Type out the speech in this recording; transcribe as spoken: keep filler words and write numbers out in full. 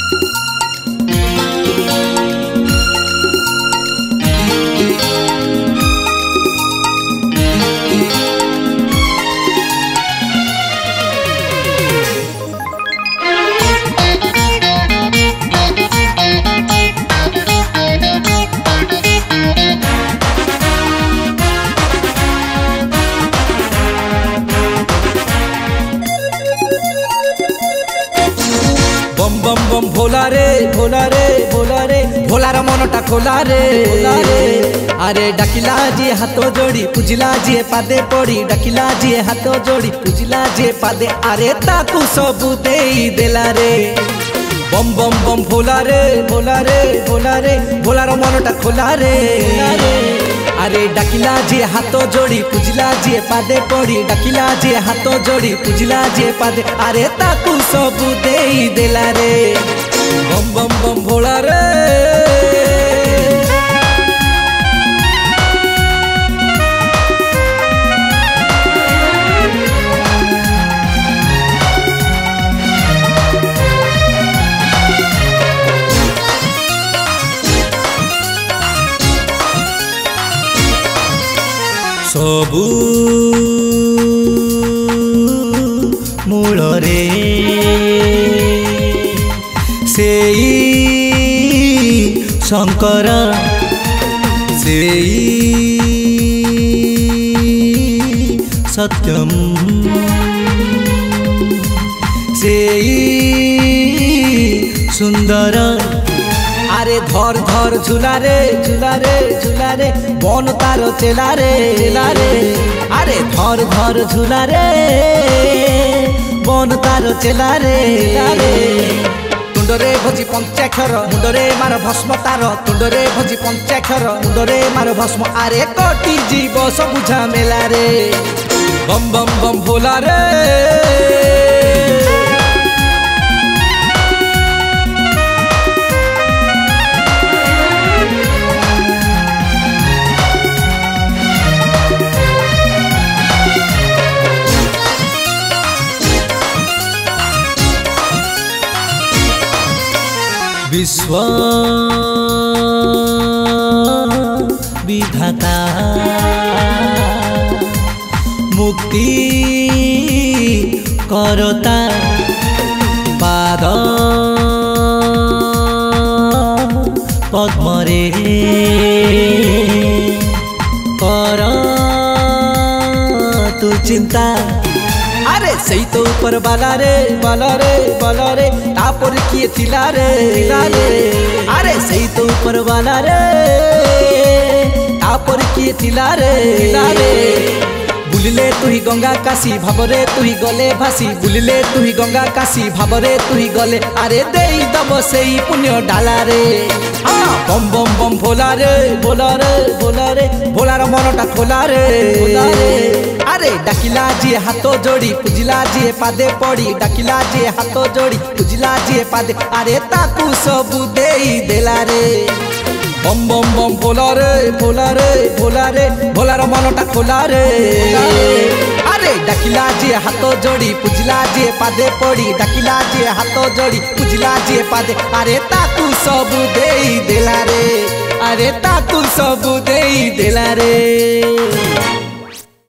बम बम बम भोला रे भोला रे भोला रे भोलार मनटा खोला रे भोला रे। अरे डाकिला जी हाथ जोड़ी पूजिला जी पादे पड़ी डाकिला जी हाथ जोड़ी पूजिला जी पादे अरे ताकू सबू देई देला रे। बम बम बम भोला रे भोला रे भोला रे भोलार मनटा खोला रे भोला रे। अरे डाकिला जी हाथ जोड़ी पूजिला जी पादे पड़ी डाकिला जी हाथ जोड़ी पूजिला जी पादे अरे ताकू सबू देई देला रे। बम बम बम भोला रे। सबू मूल रे सेई शंकर सेई सत्यम सेई सुंदर। अरे धर धर झूला रे झूला रे झूला रे बन तार चेला रे चेला रे। अरे धर धर झूला रे बन तार चेला रे चेला रे। तुंडरे भोजी पंचाक्षर मुंडरे मार भस्म तार तुंडरे भोजी पंचाक्षर मुंडरे मार भस्म अरे कोटि जीव सब झमेला रे। बम बम बम भोला रे। विश्व विधाता मुक्ति करता पाद पद्मरे कर तू चिंता। अरे सही तो ऊपर बाला रे बाला रे बाला रे तापर किए थिला रे थिला रे। अरे सही तो ऊपर बाला रे तापर किए थिला रे थिला रे। बुलिले तु ही गंगा काशी भावरे तु ही गले भासी बुलिले तु ही गंगा काशी भावरे तु ही गले अरे देई दब सेई पुण्य डाला रे। बम बम बम भोला रे भोला रे भोला रे भोलार मनटा खोला रे भोला रे। अरे डाकिला जी हाथ जोड़ी पूजिला जी पादे पड़ी डाकिला जी हाथ जोड़ी पूजिला जी पादे अरे ताकू सबू देई देला रे। बम बम बम भोला रे भोला रे भोला रे भोलार मनटा खोला रे भोला रे। अरे डाकिला जी हाथ जोड़ी पूजिला जी पादे पड़ी डाकिला जी हाथ जोड़ी पूजिला जी पादे अरे ताकू सबू देई देला रे अरे ताकू सबू देई देला रे।